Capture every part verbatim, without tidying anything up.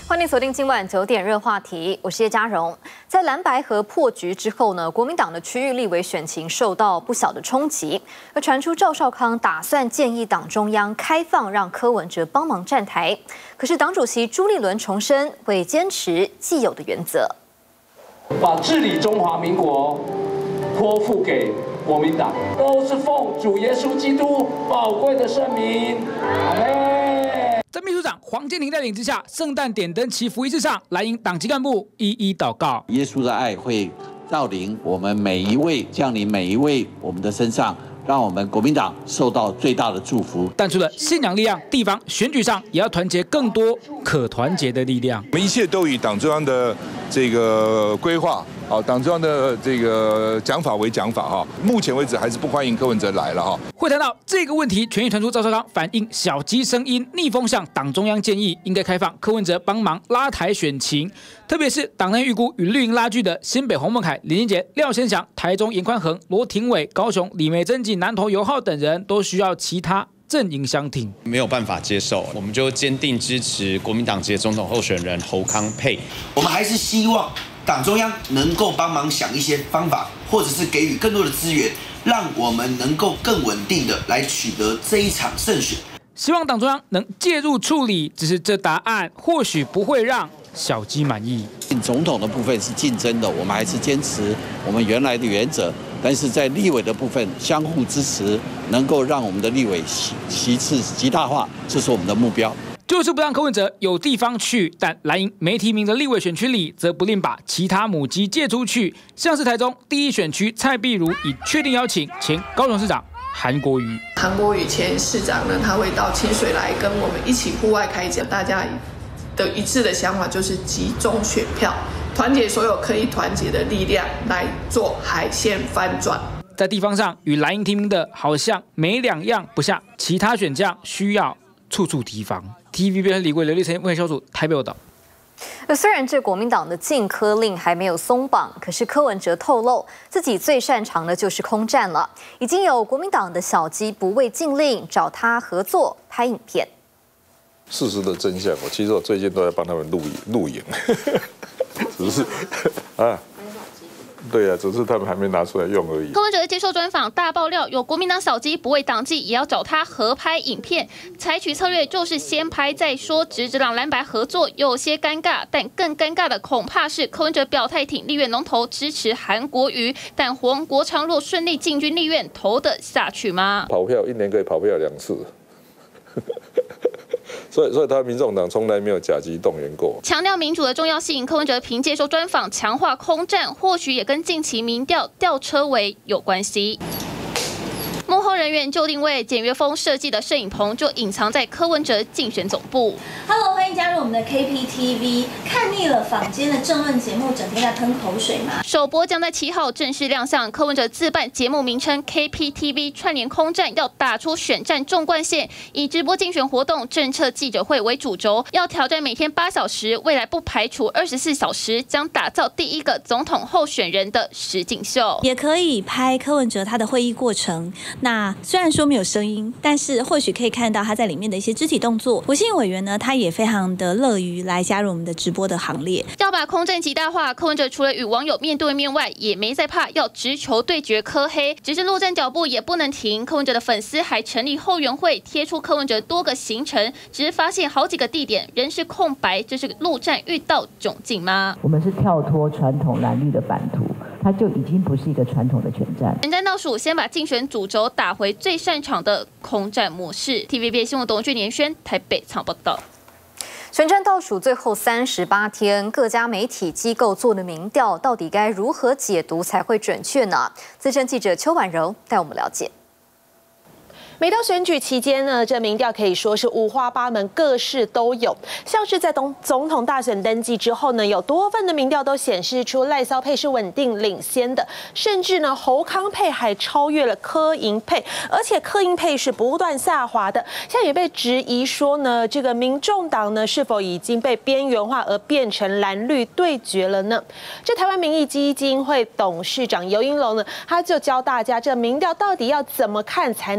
欢迎锁定今晚九点热话题，我是叶嘉荣。在蓝白合破局之后呢，国民党的区域立委选情受到不小的冲击，而传出赵少康打算建议党中央开放让柯文哲帮忙站台，可是党主席朱立伦重申会坚持既有的原则， 把治理中华民国托付给国民党，都是奉主耶稣基督宝贵的圣名。阿门。 在秘书长黄建庭带领之下，圣诞点灯祈福仪式上，蓝营党籍干部一一祷告。 耶稣的爱会到临我们每一位，降临每一位我们的身上，让我们国民党受到最大的祝福。 但除了信仰力量，地方选举上也要团结更多可团结的力量。 我们一切都以党中央的这个规划。好，党中央的这个讲法为讲法哈，目前为止还是不欢迎柯文哲来了哈。 会谈到这个问题，权益传出赵少康反映小鸡声音逆风向党中央建议，应该开放柯文哲帮忙拉台选情，特别是党内预估与绿营拉锯的新北洪孟凯、林俊杰、廖先祥、台中严宽恒、罗廷伟、高雄李梅珍及南投尤浩等人，都需要其他阵营相挺， 没有办法接受，我们就坚定支持国民党籍总统候选人侯康沛。 我们还是希望党中央能够帮忙想一些方法，或者是给予更多的资源，让我们能够更稳定的来取得这一场胜选。 希望党中央能介入处理，只是这答案或许不会让小鸡满意。 总统的部分是竞争的，我们还是坚持我们原来的原则，但是在立委的部分相互支持，能够让我们的立委席次极大化，这是我们的目标。 就是不让柯文哲有地方去，但蓝营没提名的立委选区里，则不吝把其他母鸡借出去，像是台中第一选区蔡壁如已确定邀请前高雄市长韩国瑜。 韩国瑜前市长呢，他会到清水来跟我们一起户外开讲，大家的一致的想法就是集中选票，团结所有可以团结的力量来做海线翻转。 在地方上与蓝营提名的好像没两样，不像其他选将需要处处提防。T V B 李贵刘立成问小组台北报道。 虽然这国民党的禁柯令还没有松绑，可是柯文哲透露自己最擅长的就是空战了。已经有国民党的小鸡不畏禁令，找他合作拍影片。 事实的真相，我其实我最近都在帮他们录影录影，只是啊。对啊，只是他们还没拿出来用而已。 柯文哲接受专访，大爆料有国民党小鸡不畏党纪，也要找他合拍影片。采取策略就是先拍再说，直直让蓝白合作有些尴尬，但更尴尬的恐怕是柯文哲表态挺立院龙头支持韩国瑜，但黄国昌若顺利进军立院，投得下去吗？ 跑票一年可以跑票两次。所以，所以他民众党从来没有甲级动员过。 强调民主的重要性，柯文哲凭接受专访强化空战，或许也跟近期民调吊车尾有关系。幕后人员就定位简约风设计的摄影棚，就隐藏在柯文哲竞选总部。 Hello， 欢迎加入我们的 K P T V。看腻了坊间的政论节目，整天在喷口水吗？ 首播将在七号正式亮相，柯文哲自办节目名称 K P T V 串联空战，要打出选战纵贯线，以直播竞选活动、政策记者会为主轴，要挑战每天八小时，未来不排除二十四小时，将打造第一个总统候选人的实景秀。 也可以拍柯文哲他的会议过程。那虽然说没有声音，但是或许可以看到他在里面的一些肢体动作。吴信委员呢，他也非常的乐于来加入我们的直播的行列。 要把空战极大化，柯文哲除了与网友面对面外，也没在怕，要直球对决柯黑。只是陆战脚步也不能停，柯文哲的粉丝还成立后援会，贴出柯文哲多个行程，只是发现好几个地点仍是空白，这是陆战遇到窘境吗？ 我们是跳脱传统蓝绿的版图。它就已经不是一个传统的全战。 全战倒数，先把竞选主轴打回最擅长的空战模式。T V B 新闻董俊连轩台北采访报道。 选战倒数最后三十八天，各家媒体机构做的民调，到底该如何解读才会准确呢？资深记者邱婉柔带我们了解。 每到选举期间呢，这民调可以说是五花八门，各式都有。像是在总总统大选登记之后呢，有多份的民调都显示出赖萧配是稳定领先的，甚至呢侯康配还超越了柯银配，而且柯银配是不断下滑的。现在也被质疑说呢，这个民众党呢是否已经被边缘化而变成蓝绿对决了呢？这台湾民意基金会董事长游英龙呢，他就教大家这民调到底要怎么看才能真正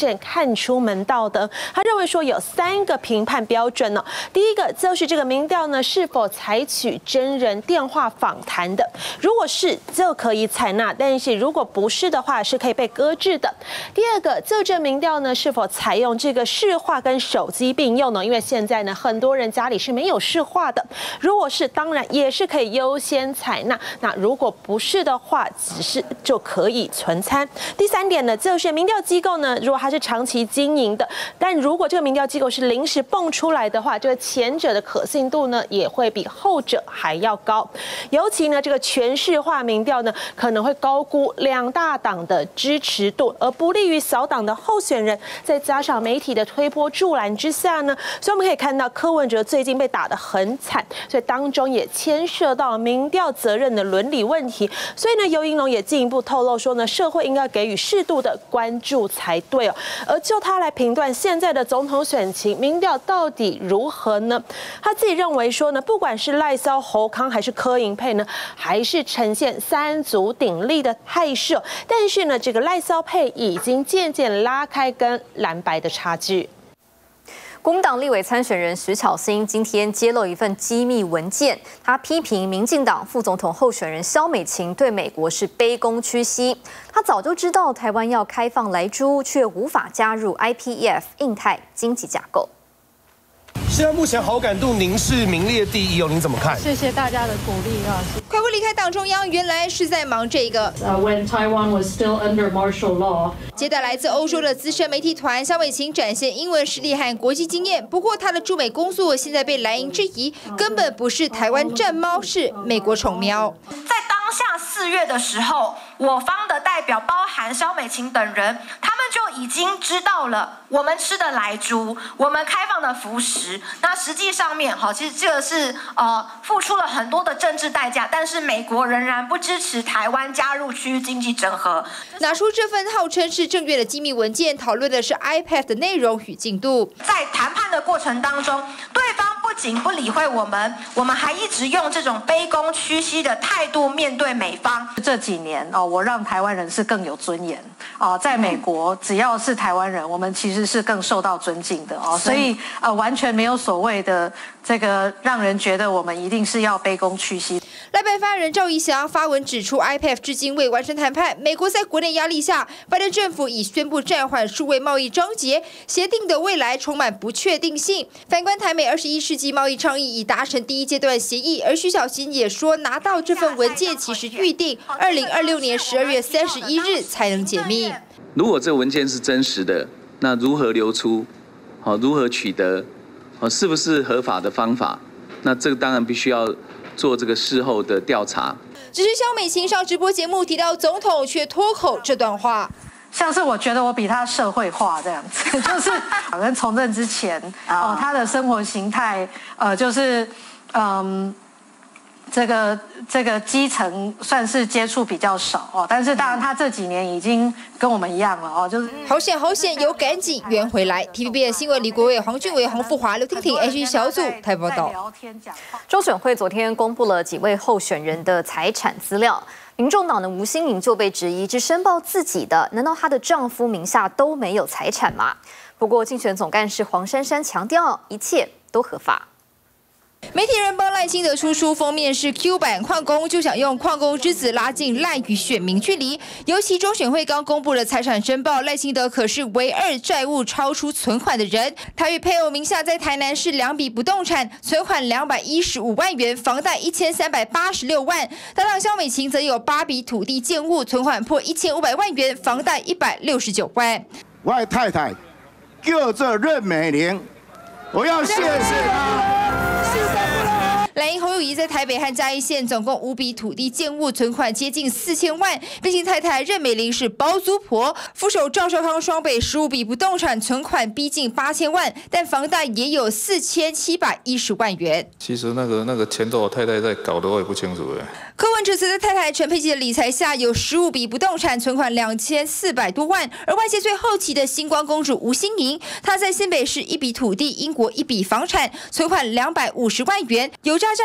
正看出门道的。他认为说有三个评判标准呢，第一个就是这个民调呢是否采取真人电话访谈的，如果是就可以采纳，但是如果不是的话是可以被搁置的。第二个，就这民调呢是否采用这个视话跟手机并用呢？因为现在呢很多人家里是没有视话的，如果是当然也是可以优先采纳，那如果不是的话，只是就可以存参。第三点呢，就是民调机构呢，如果它是长期经营的，但如果这个民调机构是临时蹦出来的话，这个前者的可信度呢也会比后者还要高。尤其呢，这个全市化民调呢，可能会高估两大党的支持度，而不利于小党的候选人。再加上媒体的推波助澜之下呢，所以我们可以看到柯文哲最近被打得很惨，所以当中也牵涉到民调责任的伦理问题。所以呢，游盈隆也进一步透露说呢，社会应该给予适度的关注才对哦。而就他来评断现在的总统选情，民调到底如何呢？他自己认为说呢，不管是赖萧、侯康还是柯银配呢，还是呈现三足鼎立的态势。但是呢，这个赖萧配已经渐渐拉开跟蓝白的差距。 国民党立委参选人徐巧芯今天揭露一份机密文件，他批评民进党副总统候选人萧美琴对美国是卑躬屈膝。他早就知道台湾要开放莱猪，却无法加入 I P E F 印太经济架构。 现在目前好感度您是名列第一哦，您怎么看？ 谢谢大家的鼓励啊！ 快步离开党中央，原来是在忙这个。 Uh, when Taiwan was still under martial law， 接待来自欧洲的资深媒体团，萧美琴展现英文实力和国际经验。不过她的驻美工作现在被蓝营质疑，根本不是台湾战猫，是美国宠喵。 在当下四月的时候，我方的代表包含萧美琴等人，他们就已经知道了我们吃的莱猪，我们开放的福食。那实际上面，哈，其实这个是呃付出了很多的政治代价，但是美国仍然不支持台湾加入区域经济整合。 拿出这份号称是正月的机密文件，讨论的是 I P E F 的内容与进度。 在谈判的过程当中，对方不仅不理会我们，我们还一直用这种卑躬屈膝的态度面对美方。 这几年哦，我让台湾人是更有尊严哦，在美国只要是台湾人，我们其实是更受到尊敬的哦，所以呃完全没有所谓的这个让人觉得我们一定是要卑躬屈膝。 赖白发言人赵怡翔发文指出 ，I P E F 至今未完成谈判，美国在国内压力下，拜登政府已宣布暂缓数位贸易章节，协定的未来充满不确定性。反观台美二十一世纪贸易倡议已达成第一阶段协议，而徐小新也说，拿到这份文件其实预定二零二六年十二月三十一日才能解密。 如果这个文件是真实的，那如何流出？好，如何取得？好，是不是合法的方法？那这个当然必须要做这个事后的调查。 只是萧美琴上直播节目提到总统，却脱口这段话， 像是我觉得我比他社会化这样子，就是好像从政之前哦，他的生活形态呃，就是嗯。这个这个基层算是接触比较少哦，但是当然他这几年已经跟我们一样了哦，就是好险好险有赶紧圆回来。T V B 的新闻李国伟、黄俊伟、洪富华、刘婷婷 H 小组台报道。 中选会昨天公布了几位候选人的财产资料，民众党的吴欣盈就被质疑只申报自己的，难道她的丈夫名下都没有财产吗？不过竞选总干事黄珊珊强调，一切都合法。 媒体人帮赖清德出书，封面是 Q 版矿工，就想用矿工之子拉近赖与选民距离。尤其中选会刚公布了财产申报，赖清德可是唯二债务超出存款的人。他与配偶名下在台南市两笔不动产，存款两百一十五万元，房贷一千三百八十六万。搭档萧美琴则有八笔土地建物，存款破一千五百万元，房贷一百六十九万。 我的太太叫做任美玲，我要谢谢她。 蓝营侯友宜在台北和嘉义县总共五笔土地建物，存款接近四千万，并且太太任美玲是包租婆。副手赵少康双北十五笔不动产，存款逼近八千万，但房贷也有四千七百一十万元。 其实那个那个钱都我太太在搞的，我也不清楚哎。 柯文哲在太太陈佩琪的理财下，有十五笔不动产，存款两千四百多万。而外界最后期的星光公主吴欣盈，她在新北市一笔土地，英国一笔房产，存款两百五十万元。有价债券总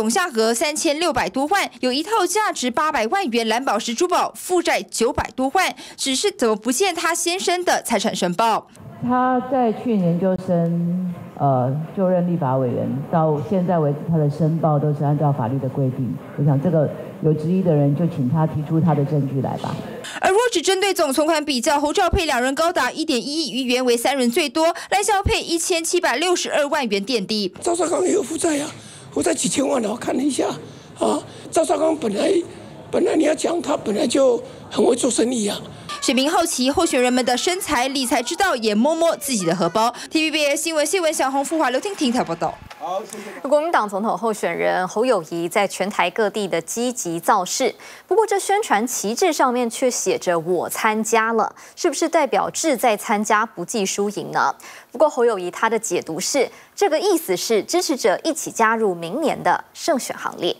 总价额三千六百多万，有一套价值八百万元蓝宝石珠宝，负债九百多万，只是怎么不见他先生的财产申报？ 他在去年就升呃就任立法委员，到现在为止他的申报都是按照法律的规定。我想这个有质疑的人就请他提出他的证据来吧。 而若只针对总存款比较，侯兆佩两人高达一点一亿余元为三人最多，赖萧佩一千七百六十二万元垫底。 赵少康也有负债啊，负债几千万啊，我看了一下啊，赵少康本来本来你要讲他本来就很会做生意啊。 选民好奇候选人们的身材理财之道，也摸摸自己的荷包。T V B S 新闻谢文小红、傅华、刘婷婷台报道。 好，谢谢。国民党总统候选人侯友宜在全台各地的积极造势，不过这宣传旗帜上面却写着“我参加了”，是不是代表志在参加不计输赢呢？不过侯友宜他的解读是，这个意思是支持者一起加入明年的胜选行列。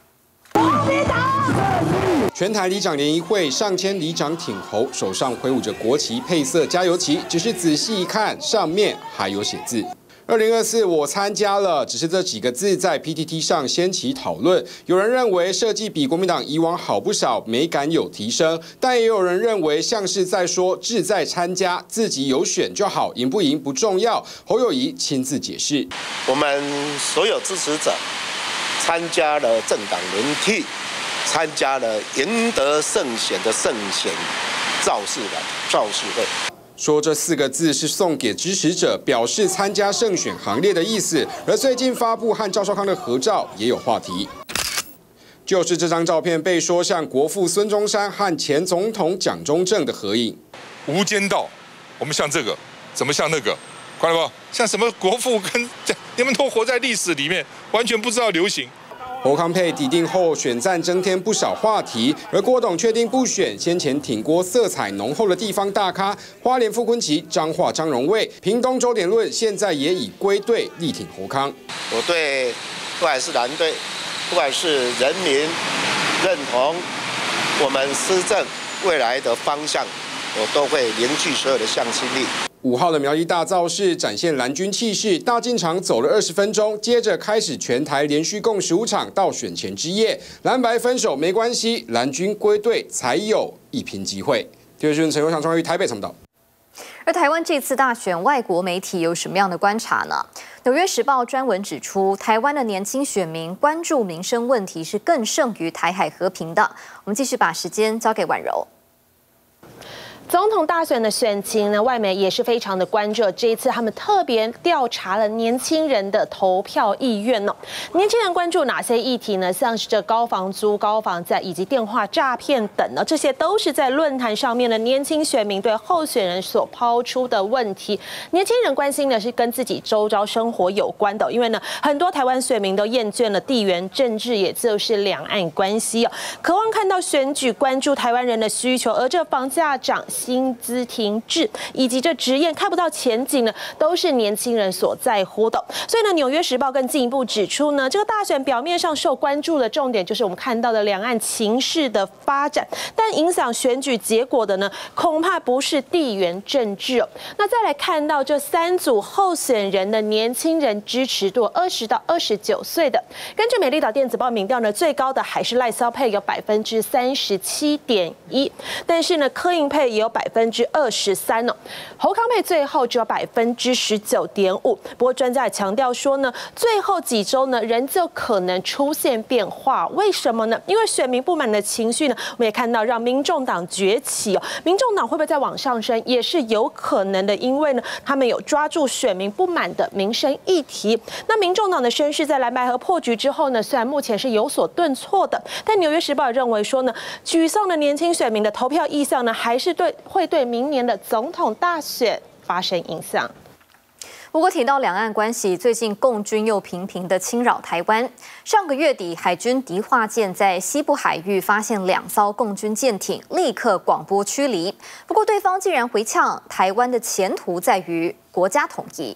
全台里长联谊会，上千里长挺侯，手上挥舞着国旗配色加油旗，只是仔细一看，上面还有写字。二零二四我参加了，只是这几个字在 P T T 上掀起讨论。有人认为设计比国民党以往好不少，美感有提升，但也有人认为像是在说志在参加，自己有选就好，赢不赢不重要。侯友宜亲自解释： 我们所有支持者参加了政党轮替。参加了赢得胜选的胜选造势的造势会， 说这四个字是送给支持者，表示参加胜选行列的意思。而最近发布和赵少康的合照也有话题，就是这张照片被说像国父孙中山和前总统蒋中正的合影。 无间道，我们像这个，怎么像那个？看到不？像什么国父跟你们都活在历史里面，完全不知道流行。 侯康配抵定后，选战增添不少话题。而郭董确定不选，先前挺郭色彩浓厚的地方大咖，花莲傅昆萁、彰化张荣卫、屏东周点论，现在也已归队力挺侯康。 我对不管是蓝队，不管是人民认同我们施政未来的方向，我都会凝聚所有的向心力。 五号的苗栗大造势展现蓝军气势，大进场走了二十分钟，接着开始全台连续共十五场到选前之夜，蓝白分手没关系，蓝军归队才有一拼机会。第二新陈友祥创于台北报道。 而台湾这次大选，外国媒体有什么样的观察呢？《纽约时报》专文指出，台湾的年轻选民关注民生问题是更胜于台海和平的。我们继续把时间交给婉柔。 总统大选的选情呢，外媒也是非常的关注。这一次他们特别调查了年轻人的投票意愿哦。年轻人关注哪些议题呢？像是这高房租、高房价以及电话诈骗等呢，这些都是在论坛上面的年轻选民对候选人所抛出的问题。年轻人关心的是跟自己周遭生活有关的，因为呢，很多台湾选民都厌倦了地缘政治，也就是两岸关系哦，渴望看到选举，关注台湾人的需求。而这房价涨、薪资停滞以及这职业看不到前景呢，都是年轻人所在乎的。所以呢，《纽约时报》更进一步指出呢，这个大选表面上受关注的重点就是我们看到的两岸情势的发展，但影响选举结果的呢，恐怕不是地缘政治哦。那再来看到这三组候选人的年轻人支持度，二十到二十九岁的，根据美丽岛电子报民调呢，最高的还是赖萧佩有百分之三十七点一，但是呢，柯银配也有百分之二十三哦，侯康配最后只有百分之十九点五。不过专家也强调说呢，最后几周呢，仍旧可能出现变化。为什么呢？因为选民不满的情绪呢，我们也看到让民众党崛起哦，民众党会不会再往上升，也是有可能的，因为呢，他们有抓住选民不满的民生议题。那民众党的声势在蓝白合破局之后呢，虽然目前是有所顿挫的，但《纽约时报》认为说呢，沮丧的年轻选民的投票意向呢，还是对会对明年的总统大选发生影响。 不过提到两岸关系，最近共军又频频的侵扰台湾。上个月底，海军迪化舰在西部海域发现两艘共军舰艇，立刻广播驱离。不过对方竟然回呛，台湾的前途在于国家统一。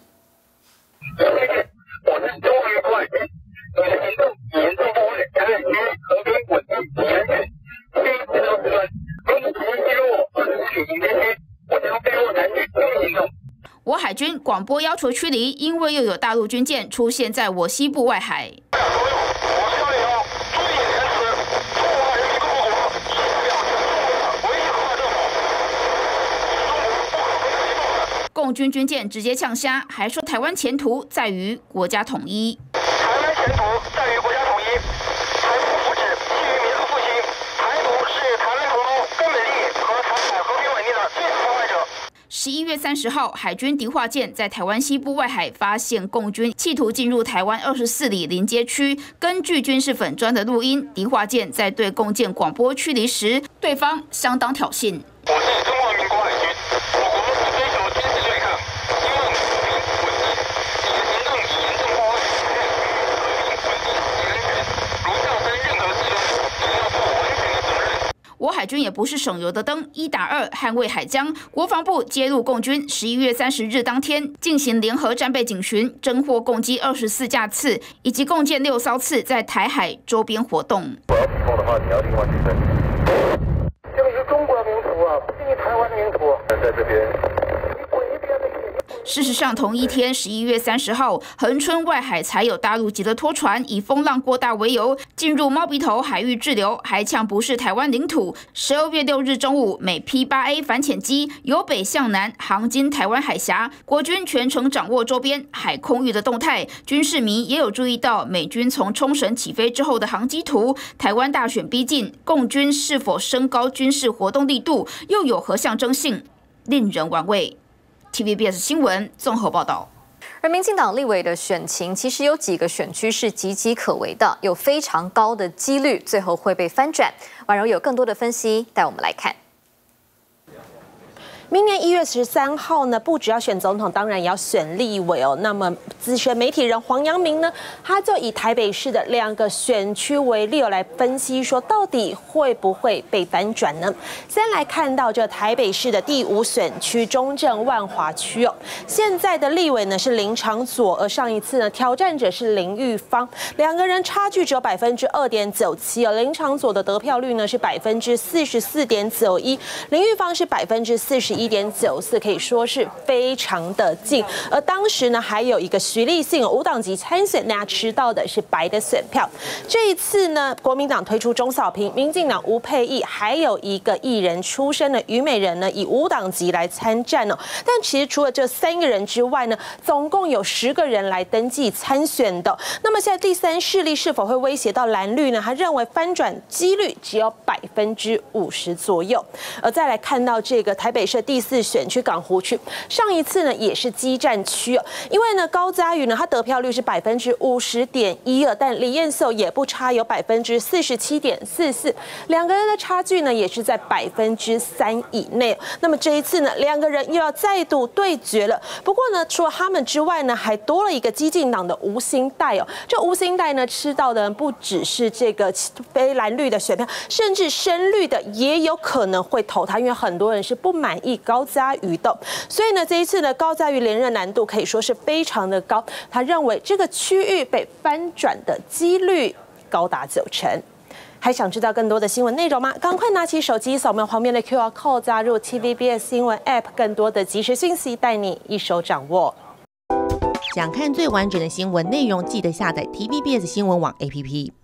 我是中华国海军，我的行动严重破坏台海区和平稳定及安全，非指导指乱，如果国军进入我二十四里行边区，我将背后采取更行动。 我海军广播要求驱离，因为又有大陆军舰出现在我西部外海。 共军军舰直接呛虾，还说台湾前途在于国家统一。 台湾前途在于国家统一，台独福祉基于民族复兴，台独是台湾同胞根本利益和台海和平稳定的最大破坏者。 十一月三十号，海军迪化舰在台湾西部外海发现共军企图进入台湾二十四里临街区。根据军事粉专的录音，迪化舰在对共舰广播驱离时，对方相当挑衅。 我是中华民国海军，我国不追求军事对抗，希望和平稳定，你的行动以严重破坏台海区域和平稳定及安全，如造成任何事端，你要负完全的责任。 我海军也不是省油的灯，一打二捍卫海疆。国防部揭露共军十一月三十日当天进行联合战备警巡，侦获共机二十四架次，以及共舰六艘次在台海周边活动。 我要提供的话，你要另外去申请。这个是中国的领土啊，不是你台湾的领土。在这边。 事实上，同一天十一月三十号，恒春外海才有大陆籍的拖船以风浪过大为由进入猫鼻头海域滞留，还呛不是台湾领土。十二月六日中午，美 P 八 A 反潜机由北向南航经台湾海峡，国军全程掌握周边海空域的动态。军事迷也有注意到美军从冲绳起飞之后的航机图。台湾大选逼近，共军是否升高军事活动力度，又有何象征性，令人玩味。T V B S 新闻综合报道。 而民进党立委的选情，其实有几个选区是岌岌可危的，有非常高的几率最后会被翻转。婉柔有更多的分析，带我们来看。 明年一月十三号呢，不只要选总统，当然也要选立委哦。那么资深媒体人黄阳明呢，他就以台北市的两个选区为例来分析说，到底会不会被翻转呢？先来看到这台北市的第五选区中正万华区哦，现在的立委呢是林长佐，而上一次呢挑战者是林玉芳，两个人差距只有百分之二点九七哦。林长佐的得票率呢是百分之四十四点九一，林玉芳是百分之四十一点九四，可以说是非常的近。而当时呢，还有一个徐立信无党籍参选，大家吃到的是白的选票。这一次呢，国民党推出钟小平，民进党吴佩益，还有一个艺人出身的虞美人呢，以无党籍来参战哦。但其实除了这三个人之外呢，总共有十个人来登记参选的。那么现在第三势力是否会威胁到蓝绿呢？他认为翻转几率只有百分之五十左右。而再来看到这个台北市第四选区港湖区，上一次呢也是激战区哦，因为呢高嘉瑜呢他得票率是百分之五十点一二，但李彦秀也不差，有百分之四十七点四四，两个人的差距呢也是在百分之三以内。那么这一次呢，两个人又要再度对决了。不过呢，除了他们之外呢，还多了一个基进党的吴欣岱哦。这吴欣岱呢吃到的不只是这个非蓝绿的选票，甚至深绿的也有可能会投他，因为很多人是不满意高嘉瑜的。所以呢，这一次呢，高嘉瑜连任难度可以说是非常的高。他认为这个区域被翻转的几率高达九成。还想知道更多的新闻内容吗？赶快拿起手机扫描旁边的 Q R code， 加入 T V B S 新闻 App， 更多的即时讯息带你一手掌握。 想看最完整的新闻内容，记得下载 T V B S 新闻网 A P P。